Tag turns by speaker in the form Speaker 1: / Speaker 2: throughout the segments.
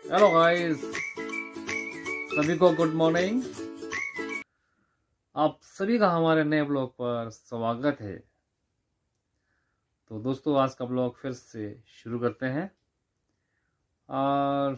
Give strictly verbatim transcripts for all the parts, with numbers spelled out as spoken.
Speaker 1: Hello guys, सभी को good morning. आप सभी का हमारे नए ब्लॉग पर स्वागत है। तो दोस्तों, आज का ब्लॉग फिर से शुरू करते हैं। और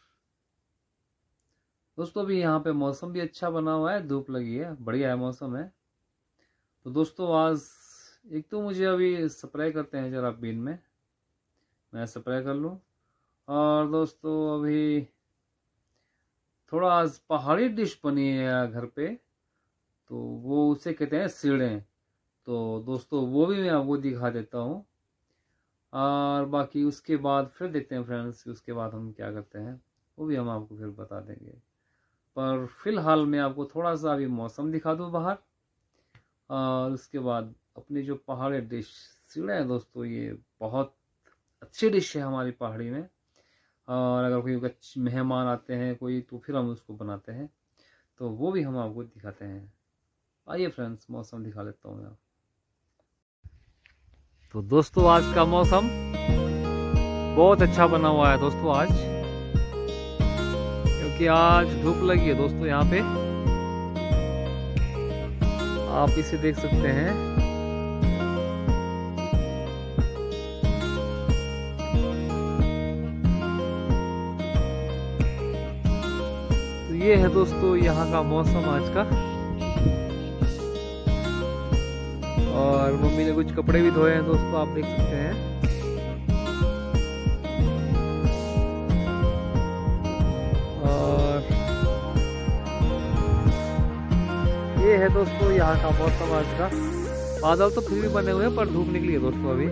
Speaker 1: दोस्तों, अभी यहाँ पे मौसम भी अच्छा बना हुआ है, धूप लगी है, बढ़िया है मौसम है। तो दोस्तों, आज एक तो मुझे अभी स्प्रे करते हैं जरा बीन में, मैं स्प्रे कर लूँ। और दोस्तों, अभी थोड़ा आज पहाड़ी डिश बनी है घर पे, तो वो उसे कहते हैं सीढ़े। तो दोस्तों, वो भी मैं आपको दिखा देता हूँ। और बाकी उसके बाद फिर देखते हैं फ्रेंड्स, उसके बाद हम क्या करते हैं वो भी हम आपको फिर बता देंगे। पर फिलहाल मैं आपको थोड़ा सा अभी मौसम दिखा दूँ बाहर, और उसके बाद अपनी जो पहाड़ी डिश सीढ़े हैं दोस्तों, ये बहुत अच्छी डिश है हमारी पहाड़ी में। और अगर कोई मेहमान आते हैं कोई, तो फिर हम उसको बनाते हैं, तो वो भी हम आपको दिखाते हैं। आइए फ्रेंड्स, मौसम दिखा लेता हूँ मैं। तो दोस्तों, आज का मौसम बहुत अच्छा बना हुआ है दोस्तों आज, क्योंकि आज धूप लगी है दोस्तों। यहाँ पे आप इसे देख सकते हैं। तो ये है दोस्तों यहाँ का मौसम आज का। और मम्मी ने कुछ कपड़े भी धोए हैं दोस्तों, आप देख सकते हैं। और ये है दोस्तों यहाँ का मौसम आज का। बादल तो फिर भी बने हुए हैं, पर धूप निकली है दोस्तों। अभी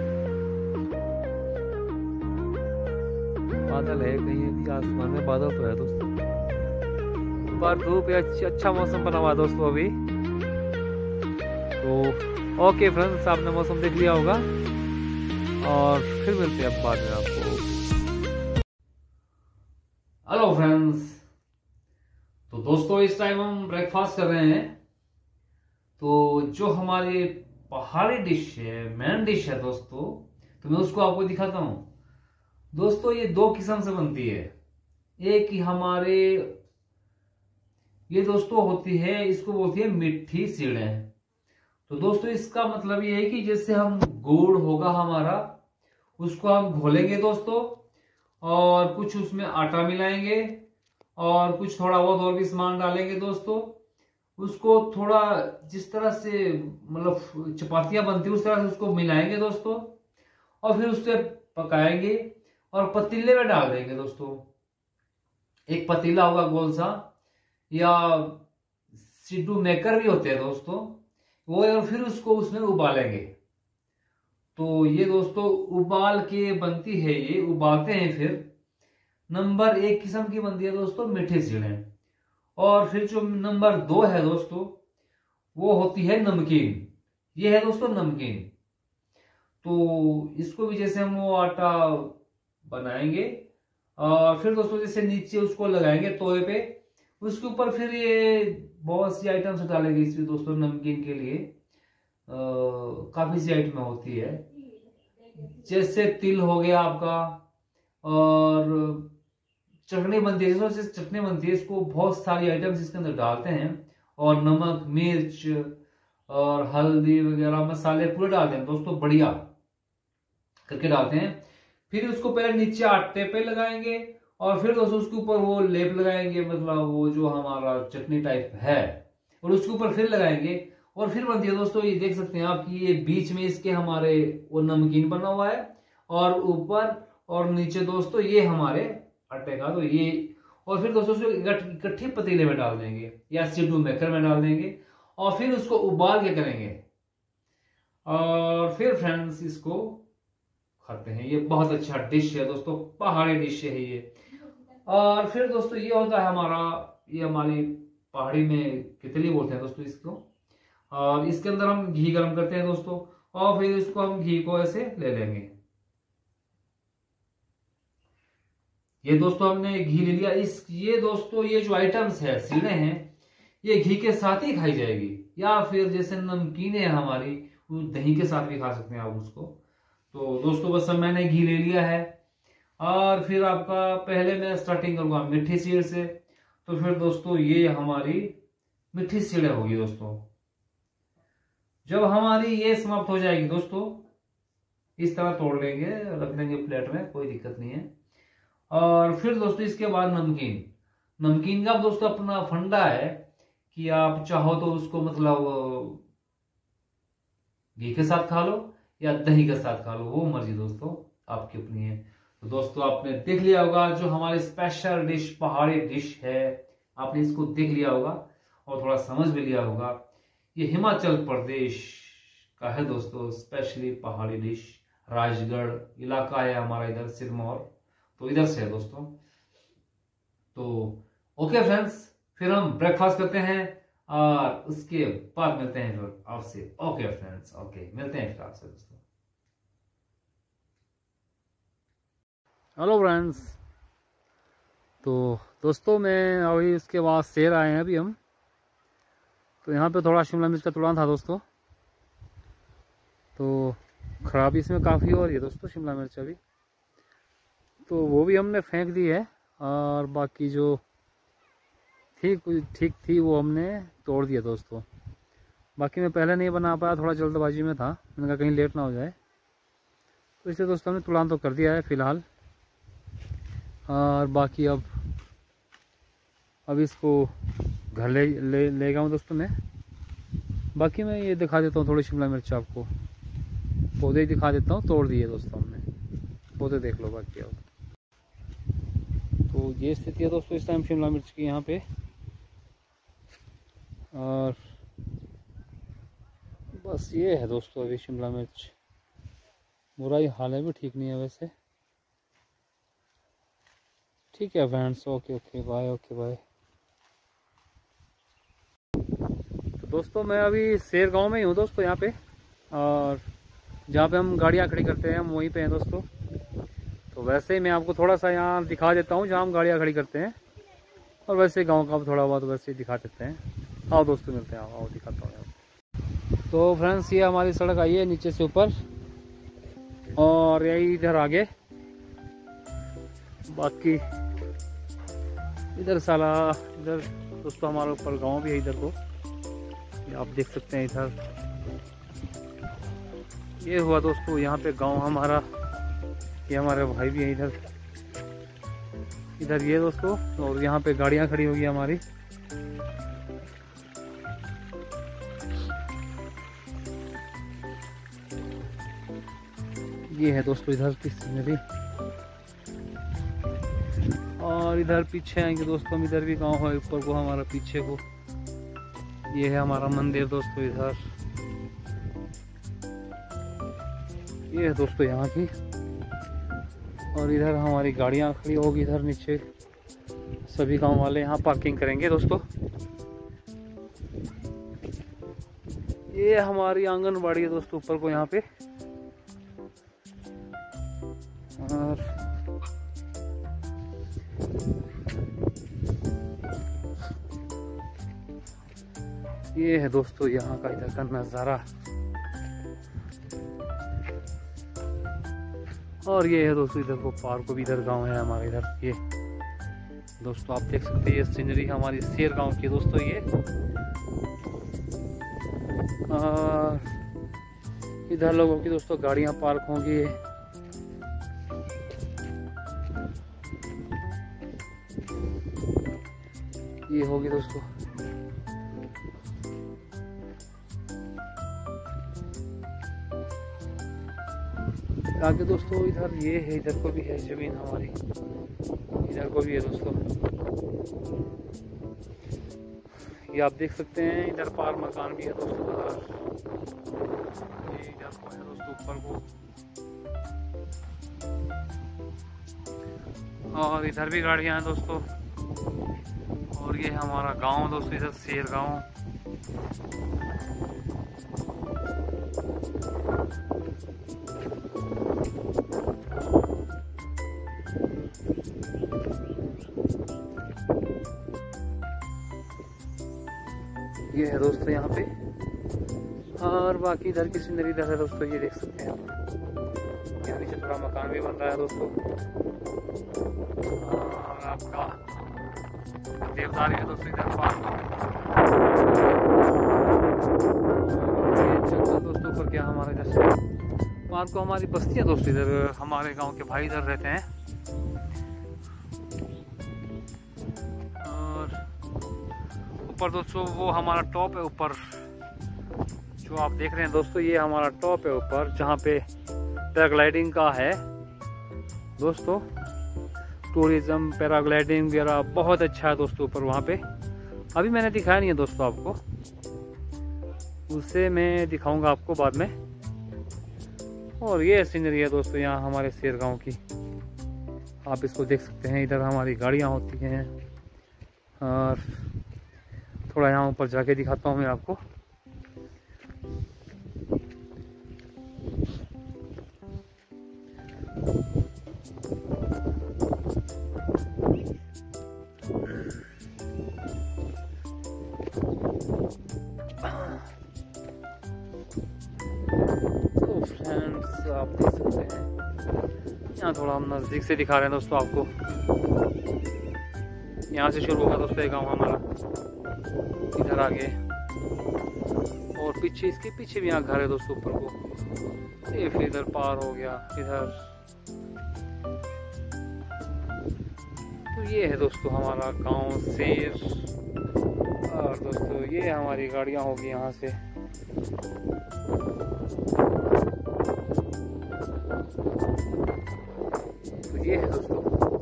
Speaker 1: बादल है, कहीं भी आसमान में बादल तो है दोस्तों, पर धूप है। अच्छा मौसम बना हुआ है दोस्तों अभी तो। ओके फ्रेंड्स, आपने मौसम देख लिया होगा, और फिर मिलते हैं बाद में आपको। हेलो फ्रेंड्स, तो दोस्तों इस टाइम हम ब्रेकफास्ट कर रहे हैं। तो जो हमारी पहाड़ी डिश है, मेन डिश है दोस्तों, तो मैं उसको आपको दिखाता हूँ। दोस्तों, ये दो किस्म से बनती है। एक ही हमारे ये दोस्तों होती है, इसको बोलती है मिट्ठी सीढ़े। तो दोस्तों, इसका मतलब ये है कि जैसे हम गुड़ होगा हमारा, उसको हम घोलेंगे दोस्तों, और कुछ उसमें आटा मिलाएंगे, और कुछ थोड़ा बहुत और भी सामान डालेंगे दोस्तों। उसको थोड़ा जिस तरह से मतलब चपातियां बनती है उस तरह से उसको मिलाएंगे दोस्तों, और फिर उससे पकाएंगे और पतीले में डाल देंगे दोस्तों। एक पतीला होगा गोल सा, या सिड्डू मेकर भी होते हैं दोस्तों वो, और फिर उसको उसमें उबालेंगे। तो ये दोस्तों उबाल के बनती है, ये उबालते हैं। फिर नंबर एक किस्म की बनती है दोस्तों मीठे सीढ़े। और फिर जो नंबर दो है दोस्तों, वो होती है नमकीन। ये है दोस्तों नमकीन। तो इसको भी जैसे हम वो आटा बनाएंगे, और फिर दोस्तों जैसे नीचे उसको लगाएंगे तवे पे, उसके ऊपर फिर ये बहुत सी आइटम्स डालेंगे इसमें दोस्तों। नमकीन के लिए आ, काफी सी आइटम होती है, जैसे तिल हो गया आपका, और चटनी बनती है। जैसे चटनी बनती है, इसको बहुत सारी आइटम्स इसके अंदर डालते हैं, और नमक, मिर्च और हल्दी वगैरह मसाले पूरे डालते हैं दोस्तों, बढ़िया करके डालते हैं। फिर उसको पहले नीचे आटे पे लगाएंगे, और फिर दोस्तों उसके ऊपर वो लेप लगाएंगे, मतलब वो जो हमारा चटनी टाइप है, और उसके ऊपर फिर लगाएंगे, और फिर बनती है दोस्तों। ये देख सकते हैं आप कि ये बीच में इसके हमारे वो नमकीन बना हुआ है, और ऊपर और नीचे दोस्तों ये हमारे आटे का। तो ये, और फिर दोस्तों उसको इकट्ठे पतीले में डाल देंगे, या सिड्डू मेकर में डाल देंगे, और फिर उसको उबाल के करेंगे, और फिर फ्रेंड्स इसको खाते हैं। ये बहुत अच्छा डिश है दोस्तों, पहाड़ी डिश है ये। और फिर दोस्तों ये होता है हमारा, ये हमारी पहाड़ी में कितली बोलते हैं दोस्तों इसको। और इसके अंदर हम घी गर्म करते हैं दोस्तों, और फिर इसको हम घी को ऐसे ले लेंगे। ये दोस्तों हमने घी ले लिया। इस ये दोस्तों ये जो आइटम्स है सीढ़े हैं, ये घी के साथ ही खाई जाएगी, या फिर जैसे नमकीन है हमारी, वो दही के साथ भी खा सकते हैं आप उसको। तो दोस्तों बस मैंने घी ले लिया है, और फिर आपका पहले मैं स्टार्टिंग करूंगा मीठी सीड से। तो फिर दोस्तों ये हमारी मीठी सीड होगी दोस्तों। जब हमारी ये समाप्त हो जाएगी दोस्तों, इस तरह तोड़ लेंगे, रख लेंगे प्लेट में, कोई दिक्कत नहीं है। और फिर दोस्तों इसके बाद नमकीन। नमकीन का दोस्तों अपना फंडा है कि आप चाहो तो उसको मतलब घी के साथ खा लो या दही के साथ खा लो, वो मर्जी दोस्तों आपकी अपनी है। तो दोस्तों आपने देख लिया होगा जो हमारी स्पेशल डिश, पहाड़ी डिश है, आपने इसको देख लिया होगा और थोड़ा समझ भी लिया होगा। ये हिमाचल प्रदेश का है दोस्तों, स्पेशली पहाड़ी डिश। राजगढ़ इलाका है हमारा, इधर सिरमौर, तो इधर से है दोस्तों। तो ओके फ्रेंड्स, फिर हम ब्रेकफास्ट करते हैं और उसके बाद मिलते हैं फिर आपसे। ओके फ्रेंड्स, ओके मिलते हैं फिर आपसे दोस्तों। हेलो फ्रेंड्स, तो दोस्तों मैं अभी उसके बाद शेर आए हैं अभी हम। तो यहाँ पे थोड़ा शिमला मिर्च का तुड़ान था दोस्तों, तो खराबी इसमें काफ़ी हो रही है दोस्तों शिमला मिर्च अभी, तो वो भी हमने फेंक दी है। और बाकी जो ठीक ठीक थी वो हमने तोड़ दिया दोस्तों। बाकी मैं पहले नहीं बना पाया, थोड़ा जल्दबाजी में था, मैंने कहा कहीं लेट ना हो जाए, तो इसलिए दोस्तों हमने तुड़ान तो कर दिया है फ़िलहाल। और बाकी अब अब इसको घर ले ले ले गया हूँ दोस्तों मैं। बाकी मैं ये दिखा देता हूँ थोड़ी शिमला मिर्च आपको, पौधे ही दिखा देता हूँ, तोड़ दिए दोस्तों हमने, पौधे देख लो बाकी अब। तो ये स्थिति है दोस्तों इस टाइम शिमला मिर्च की यहाँ पे। और बस ये है दोस्तों अभी शिमला मिर्च, बुराई हाल है भी ठीक नहीं है वैसे। ठीक है friends, okay okay bye, okay bye. तो दोस्तों मैं अभी शेर गांव में ही हूँ दोस्तों यहाँ पे, और जहाँ पे हम गाड़ियाँ खड़ी करते हैं हम वहीं पे हैं दोस्तों। तो वैसे ही मैं आपको थोड़ा सा यहाँ दिखा देता हूँ जहाँ हम गाड़ियाँ खड़ी करते हैं, और वैसे गांव का थोड़ा बहुत वैसे ही दिखा देते हैं। आओ दोस्तों मिलते हैं, आओ आओ दिखाता हूँ। तो फ्रेंड्स ये हमारी सड़क आई है नीचे से ऊपर, और यही इधर आगे, बाकी इधर साला इधर दोस्तों हमारे ऊपर गांव भी है इधर को, ये आप देख सकते हैं इधर। ये हुआ दोस्तों यहाँ पे गांव हमारा, ये हमारे भाई भी है इधर इधर ये दोस्तों। और यहाँ पे गाड़ियाँ खड़ी होगी हमारी। ये है दोस्तों इधर की सीनरी, और इधर पीछे आएंगे दोस्तों हम, इधर भी गांव है ऊपर को हमारा पीछे को। ये है हमारा मंदिर दोस्तों इधर, ये है दोस्तों यहाँ की। और इधर हमारी गाड़ियाँ खड़ी होगी इधर नीचे, सभी गांव वाले यहाँ पार्किंग करेंगे दोस्तों। ये हमारी आंगनबाड़ी है दोस्तों ऊपर को यहाँ पे। और ये है दोस्तों यहाँ का इधर का नज़ारा। और ये है दोस्तों इधर को पार्क को भी, इधर गांव है हमारे इधर। ये दोस्तों आप देख सकते हैं ये सीनरी हमारी शेर गांव की दोस्तों ये। और इधर लोगों की दोस्तों गाड़ियां पार्क होंगी। ये होगी दोस्तों आगे दोस्तों इधर ये है, इधर को भी है जमीन हमारी, इधर को भी है दोस्तों। ये आप देख सकते हैं इधर पार मकान भी है दोस्तों, ये इधर को है दोस्तों ऊपर को। और इधर भी गाड़ियां हैं दोस्तों। और ये हमारा गांव दोस्तों इधर शेर गांव। ये है दोस्तों यहाँ पे। और बाकी इधर की सीनरी इधर है दोस्तों, ये देख सकते हैं यहाँ नीचे थोड़ा मकान भी बन रहा है दोस्तों। और आपका देवदारी है दोस्तों इधर पार्क दोस्तों ऊपर क्या हमारे इधर से पार्क को हमारी बस्ती है दोस्तों। इधर हमारे गांव के भाई इधर रहते हैं। और ऊपर दोस्तों वो हमारा टॉप है ऊपर जो आप देख रहे हैं दोस्तों, ये हमारा टॉप है ऊपर जहाँ पे पैराग्लाइडिंग का है दोस्तों। टूरिज्म पैराग्लाइडिंग वगैरह बहुत अच्छा है दोस्तों ऊपर वहाँ पे। अभी मैंने दिखाया नहीं है दोस्तों आपको, उसे मैं दिखाऊंगा आपको बाद में। और ये सीनरी है दोस्तों यहाँ हमारे शेर गांव की, आप इसको देख सकते हैं। इधर हमारी गाड़ियाँ होती हैं। और थोड़ा यहाँ ऊपर जाके दिखाता हूँ मैं आपको। तो फ्रेंड्स आप देख सकते हैं यहाँ थोड़ा हम नज़दीक से दिखा रहे हैं दोस्तों आपको। यहाँ से शुरू होगा दोस्तों ये गाँव हमारा, इधर आगे और पीछे इसके पीछे भी यहाँ घर है दोस्तों ऊपर को। ये फिर इधर पार हो गया इधर। तो ये है दोस्तों हमारा गांव शेर। और दोस्तों ये हमारी गाड़ियाँ होगी यहाँ से। तो ये है दोस्तों।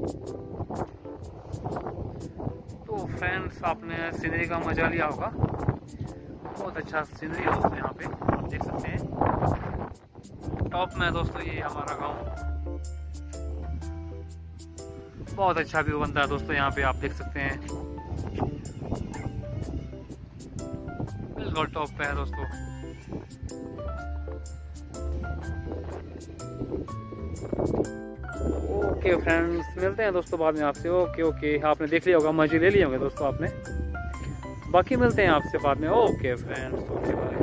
Speaker 1: तो फ्रेंड्स आपने सीनरी का मजा लिया होगा, बहुत अच्छा सीनरी है दोस्तों यहाँ पे आप देख सकते हैं। टॉप में दोस्तों ये हमारा गांव, बहुत अच्छा व्यू बनता है दोस्तों यहाँ पे आप देख सकते हैं। बिल्कुल टॉप पे है दोस्तों। ओके फ्रेंड्स मिलते हैं दोस्तों बाद में आपसे। ओके ओके आपने देख लिया होगा, मजे ले लिए होंगे दोस्तों आपने। बाकी मिलते हैं आपसे बाद में। Okay friends okay bye.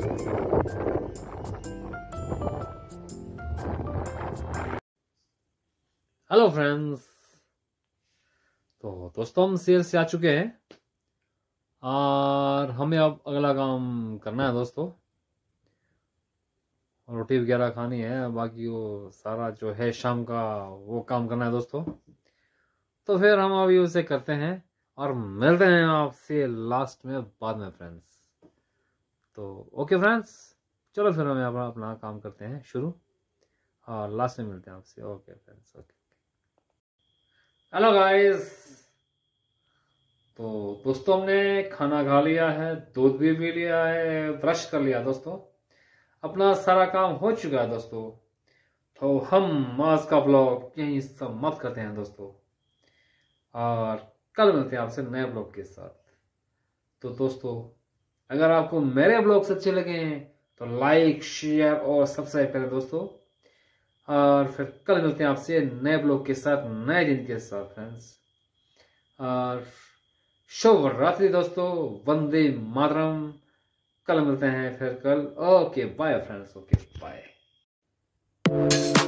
Speaker 1: Hello friends, तो दोस्तों हम शेर से आ चुके हैं और हमें अब अगला काम करना है दोस्तों। रोटी वगैरह खानी है, बाकी वो सारा जो है शाम का वो काम करना है दोस्तों। तो फिर हम अभी उसे करते हैं और मिलते हैं आपसे लास्ट में बाद में फ्रेंड्स। तो ओके फ्रेंड्स चलो फिर हमें अपना अपना काम करते हैं शुरू और लास्ट में मिलते हैं आपसे। Okay friends okay. Hello guys, तो दोस्तों हमने खाना खा लिया है, दूध भी पी लिया है, ब्रश कर लिया दोस्तों, अपना सारा काम हो चुका है दोस्तों। तो हम आज का ब्लॉग यहीं समाप्त करते हैं दोस्तों और कल मिलते हैं आपसे नए ब्लॉग के साथ। तो दोस्तों अगर आपको मेरे ब्लॉग्स अच्छे लगे हैं तो लाइक शेयर और सब्सक्राइब करें दोस्तों। और फिर कल मिलते हैं आपसे नए ब्लॉग के साथ, नए दिन के साथ फ्रेंड्स। और शुभ रात्रि दोस्तों, वंदे मातरम। कल मिलते हैं फिर कल। Okay bye friends, okay bye.